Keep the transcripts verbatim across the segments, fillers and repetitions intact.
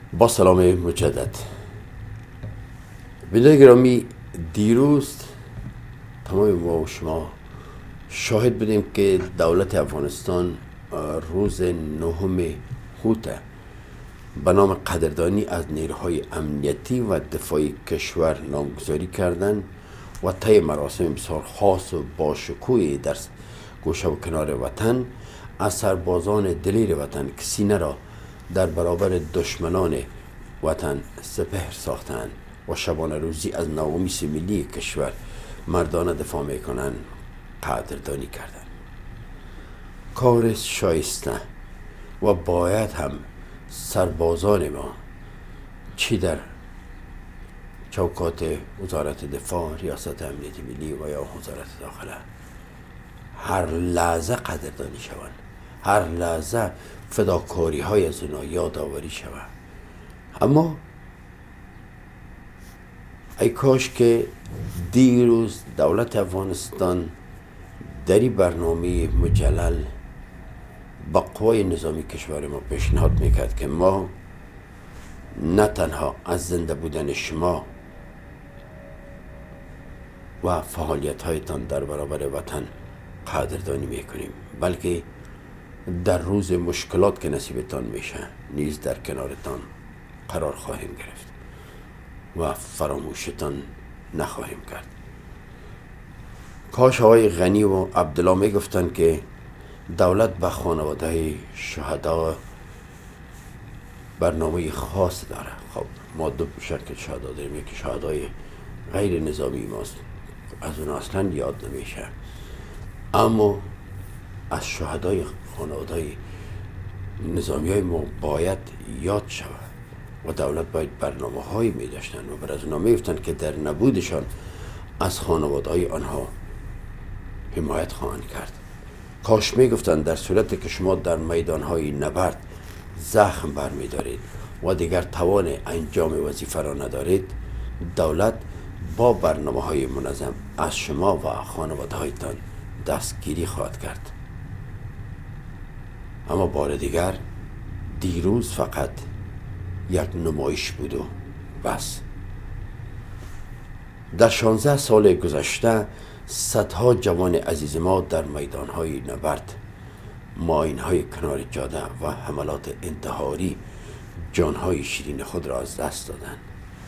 با سلام مجدد. بیننده گرامی، دیروز تمام ما و شما شاهد بودیم که دولت افغانستان روز نهم هوت به نام قدردانی از نیروهای امنیتی و دفاعی کشور نامگذاری کردند و طی مراسم بسیار خاص و باشکوهی در گوشه و کنار وطن از سربازان دلیر وطن که سینه را در برابر دشمنان وطن سپهر ساختند و شبانه روزی از نوامیس ملی کشور مردانه دفاع میکنند قدردانی کردند. کار شایسته و باید هم سربازان ما چی در چوکات وزارت دفاع، ریاست امنیت ملی و یا وزارت داخله هر لحظه قدردانی شوند، هر لحظه فداکاری های از اونا یادآوری شود. اما ای کاش که دیروز دولت افغانستان در این برنامه مجلل با قوای نظامی کشور ما پیشنهاد میکرد که ما نه تنها از زنده بودن شما و فعالیت هایتان در برابر وطن قدردانی میکنیم، بلکه در روز مشکلات که نصیبتان میشه نیز در کنارتان قرار خواهیم گرفت و فراموشتان نخواهیم کرد. کاش آقای غنی و عبدالله میگفتند که دولت به خانواده شهدا برنامه خاص داره. خب ما دو شکل شهدا داریم، یکی شهدای غیر نظامی ماست، از اون اصلا یاد نمیشه، اما از شهدای خانواده نظامی های ما باید یاد شود و دولت باید برنامه هایی می داشتن و بر از اونا می گفتن که در نبودشان از خانواده های آنها حمایت خواهند کرد. کاش می گفتن در صورت که شما در میدان های نبرد زخم بر می دارید و دیگر توان انجام وظیفه را ندارید، دولت با برنامه های منظم از شما و خانواده هایتان دستگیری خواهد کرد. اما بار دیگر دیروز فقط یک نمایش بود و بس. در شانزده سال گذشته صدها جوان عزیز ما در میدانهای نبرد، ماینهای کنار جاده و حملات انتحاری جانهای شیرین خود را از دست دادند،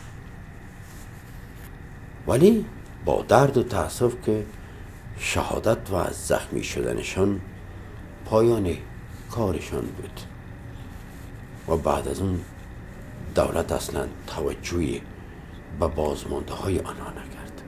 ولی با درد و تأسف که شهادت و زخمی شدنشان پایان کارشان بود و بعد از اون دولت اصلا توجهی به بازمانده های آنها نکرد.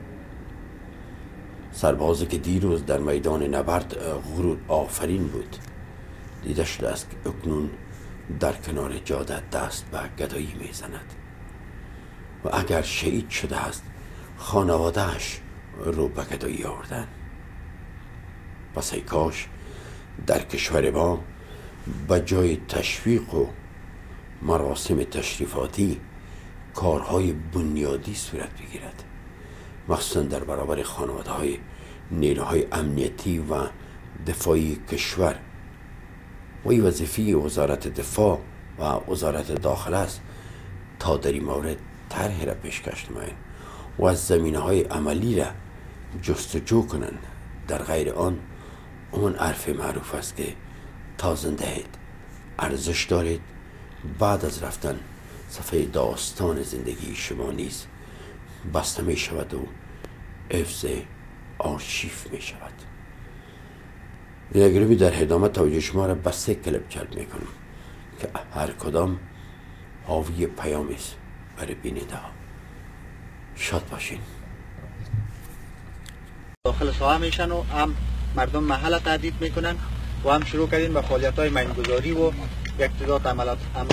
سربازی که دیروز در میدان نبرد غرور آفرین بود دیده شده است که اکنون در کنار جاده دست به گدایی میزند و اگر شهید شده است خانوادهش رو به گدایی آوردن. پس ای کاش در کشور ما به جای تشویق و مراسم تشریفاتی کارهای بنیادی صورت بگیرد، مخصوصا در برابر خانواده های نیروهای امنیتی و دفاعی کشور. و این وظیفه وزارت دفاع و وزارت داخله است تا در این مورد طرح را پیشکش نمایند و از زمینه های عملی را جستجو کنند. در غیر آن اون عرف معروف است که تا زنده اید ارزش دارید، بعد از رفتن صفحه داستان زندگی شما نیز بسته می شود و حفظ آرشیف می شود. بینگرمی در ادامه توجه شما را به سه کلپ جلب می کنم که هر کدام حاوی پیامی است برای بیننده ها. شاد باشین. داخل ساحه میشن و هم مردم محل تهدید میکنن و هم شروع کردیم به فعالیت های مینگذاری و یک تعداد عملات هم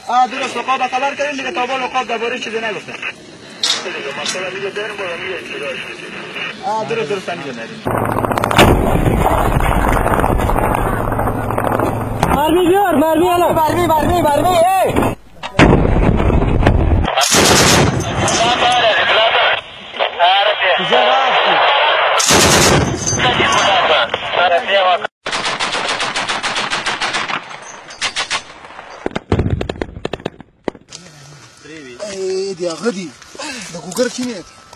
آه درست لقاب خبر کردیم دیگه تا با لقاب درباره چیزی نگفتن. آه درست درست همینجا نریم. مرمی بیار مرمی الان مرمی مرمی مرمی ای Ey, die agadi. Da kugar kine.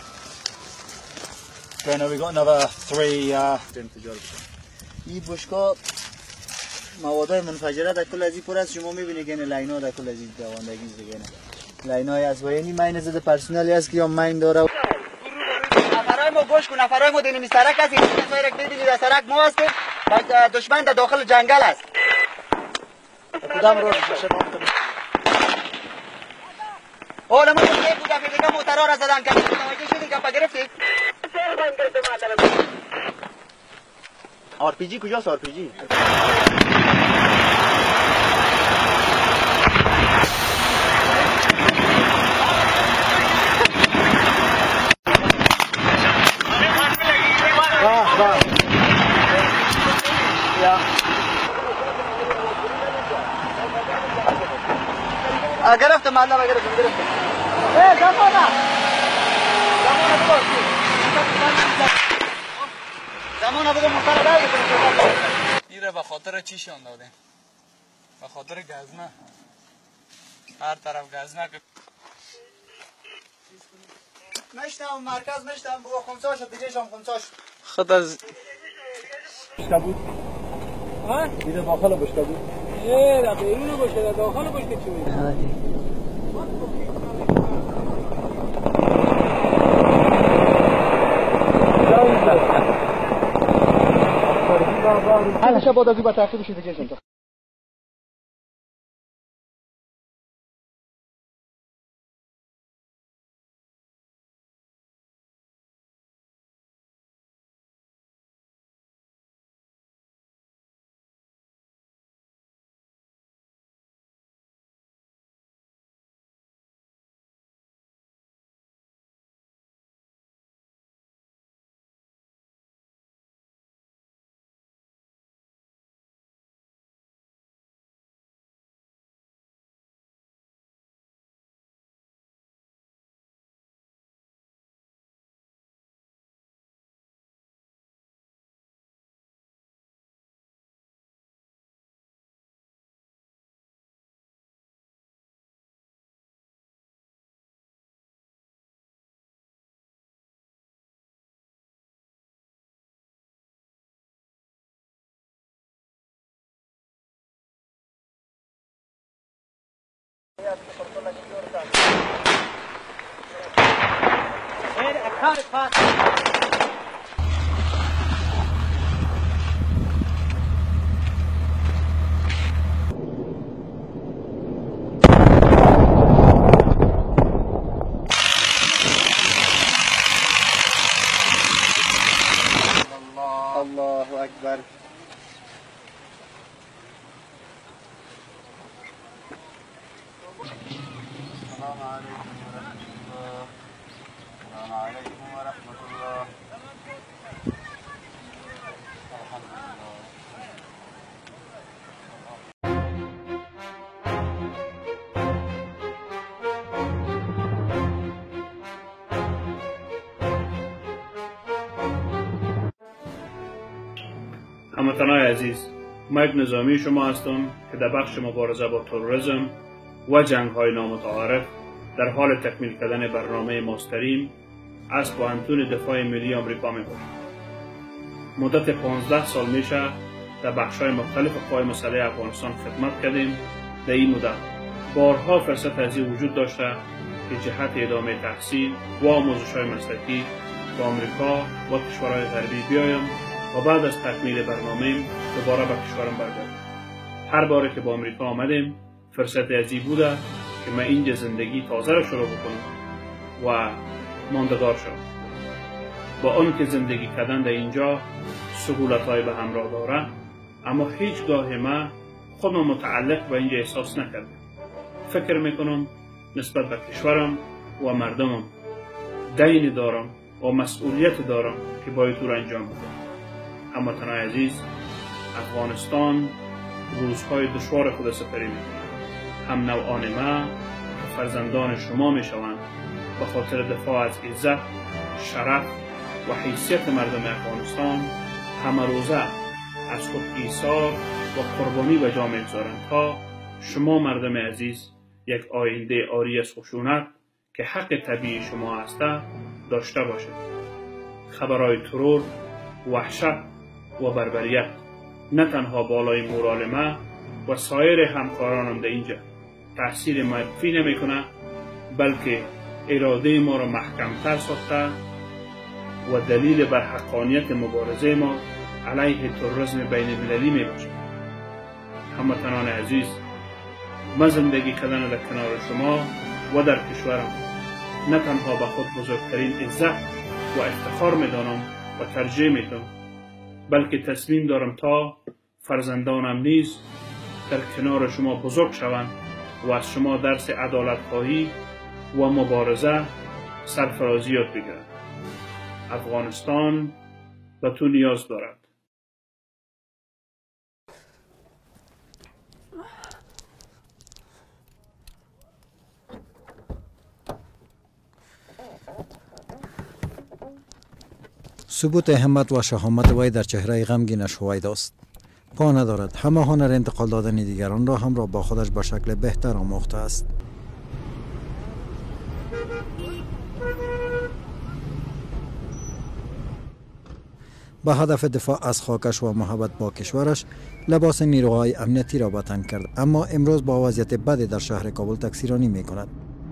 Okay, now we got another three uh انفجار بشه. این بشکا مواد منفجره در کل از این پر است. شما میبینید که لاینا در کل از این دواندگی دیگه نه. لاینای از وینی ماین زده پرسنلی است که یا ماین داره. نفرای ما گوش کن، نفرای ما دینی سرک است. این سرک ببینید در سرک ما هستیم. بعد دشمن در داخل جنگل است. کدام روز شد؟ اوه لما یک بودا دیگه موترا را زدن که متوجه شدی که گرفتی؟ آر پی جی کجاست آر پی جی؟ باه باه یا گرفتم معلم گرفتم گرفتم ای زمانه زمانه بگو زمانه بگو موتر داری این را به خاطر چی شان داده؟ به خاطر گزنه هر طرف گزنه که مشتم مرکز مشتم بگو خمسا شد دیگه شام خمسا شد خود از بشکه بود ها؟ دیده داخل بشکه بود ای را بیرون بشکه در داخل بشکه چی بود؟ هر شب بعد از این با تعقیبش دیگه شد الله أكبر السلام عليكم ورحمة الله السلام عليكم ورحمة الله الحمد لله هموطنان عزیز، من یک نظامی شما هستم که در بخش مبارزه با تروریسم و جنگ های نامتعارف در حال تکمیل کردن برنامه ماستریم از پوهنتون دفاع ملی آمریکا می باشم. مدت پانزده سال میشه در بخش های مختلف قوای مسلح افغانستان خدمت کردیم. در این مدت بارها فرصت از این وجود داشته که جهت ادامه تحصیل و آموزش های مسلکی به آمریکا و کشورهای غربی بیایم و بعد از تکمیل برنامه دوباره به کشورم برگردم. هر باره که به آمریکا آمدیم فرصت از این بوده که من اینجا زندگی تازه را شروع بکنم و ماندگار شدم. با آن که زندگی کردن در اینجا سهولت‌های به همراه داره، اما هیچگاه من خودم متعلق به اینجا احساس نکردم. فکر میکنم نسبت به کشورم و مردمم دین دارم و مسئولیت دارم که باید او را انجام بدم. هموطنان عزیز، افغانستان روزهای دشوار خود سپری میکنند. هم نوعان ما که فرزندان شما میشوند به خاطر دفاع از عزت، شرف و حیثیت مردم افغانستان همه روزه از خود ایثار و قربانی به جا میگذارند تا شما مردم عزیز یک آینده عاری از خشونت که حق طبیعی شما است داشته باشید. خبرهای ترور، وحشت و بربریت نه تنها بالای مورال ما و سایر همکارانم در اینجا تاثیر منفی نمیکنه، بلکه اراده ما را محکمتر ساخته و دلیل بر حقانیت مبارزه ما علیه تروریسم بین المللی می باشد. هموطنان عزیز، من زندگی کردن در کنار شما و در کشورم نه تنها به خود بزرگترین عزت و افتخار می دانم و ترجیح می دهم، بلکه تصمیم دارم تا فرزندانم نیز در کنار شما بزرگ شوند و از شما درس عدالت خواهی و مبارزه سرفرازی یاد بگیرند. افغانستان به تو نیاز دارد. ثبوت همت و شهامت وی در چهره غمگینش هویدا است. پا ندارد، همه هنر انتقال دادن دیگران را همراه با خودش به شکل بهتر آموخته است. با هدف دفاع از خاکش و محبت با کشورش لباس نیروهای امنیتی را به تن کرد، اما امروز با وضعیت بدی در شهر کابل تکثیرانی می کند.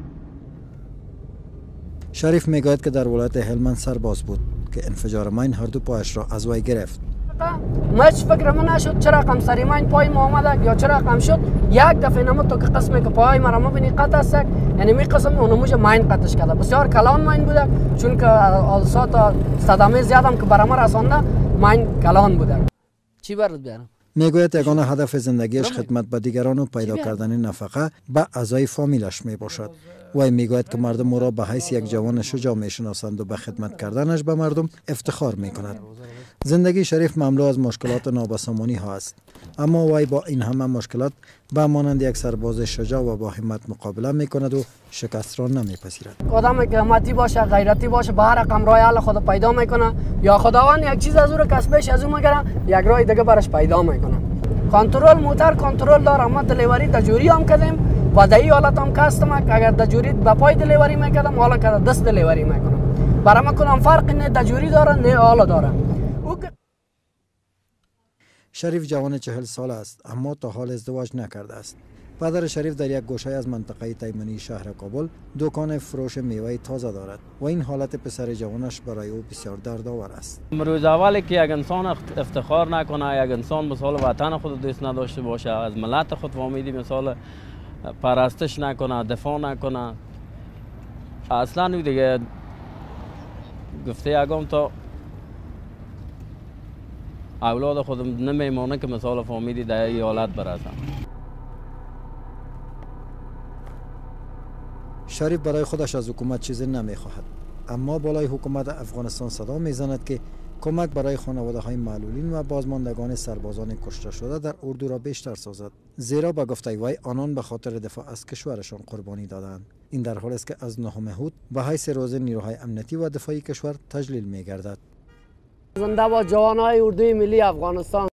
شریف می گوید که در ولایت هلمند سرباز بود که انفجار مین هر دو پایش را از وی گرفت. مچ فکر من نشد چرا رقم سری مین پای ما آمده یا چرا رقم شد. یک دفعه نمود تو که قسمی که پای مرا مبینی قطع است، یعنی می قسم اونموش مین قطعش کرده. بسیار کلان مین بوده، چون که آلسات صدمه زیادم که برام رسانده مین کلان بوده. چی برات بیارم؟ میگوید یگانه هدف زندگیش خدمت به دیگران و پیدا کردن نفقه به اعضای فامیلش می باشد. وی میگوید که مردم او را به حیث یک جوان شجاع میشناسند و به خدمت کردنش به مردم افتخار می کند. زندگی شریف مملو از مشکلات و نابسامانی ها است، اما وی با این همه مشکلات به مانند یک سرباز شجاع و با همت مقابله می کند و شکست را نمیپذیرد. آدم که همتی باشه، غیرتی باشه، به هر رقم راه حل خود پیدا میکنه، یا خداوند یک چیز از او را کسبش از او میگیره، یک راه دیگه برش پیدا میکنه. کنترل موتر کنترل داره، ما دلیوری دجوری هم کردیم و در این حالت هم کستم اگر دجوری به پای دلیوری میکردم حالا که دست دلیوری میکنم. برای من کنم فرق نه دجوری داره نه حالا داره. شریف جوان چهل ساله است، اما تا حال ازدواج نکرده است. پدر شریف در یک گوشه از منطقه تیمنی شهر کابل دکان فروش میوه تازه دارد و این حالت پسر جوانش برای او بسیار دردآور است. روز اولی که یک انسان افتخار نکنه، یک انسان مثال وطن خود دوست نداشته باشه، از ملت خود فامیلی مثال پرستش نکنه، دفاع نکنه، اصلا دیگه گفته یکم تا اولاد خودم نمیمونه که مثال فامیلی در این حالت برسن. شریف برای خودش از حکومت چیزی نمیخواهد، اما بالای حکومت افغانستان صدا میزند که کمک برای خانواده های معلولین و بازماندگان سربازان کشته شده در اردو را بیشتر سازد، زیرا به گفته وی آنان به خاطر دفاع از کشورشان قربانی دادند. این در حالی است که از نهم هود به حیث روز نیروهای امنیتی و دفاعی کشور تجلیل میگردد. زنده با جوانای اردوی ملی افغانستان.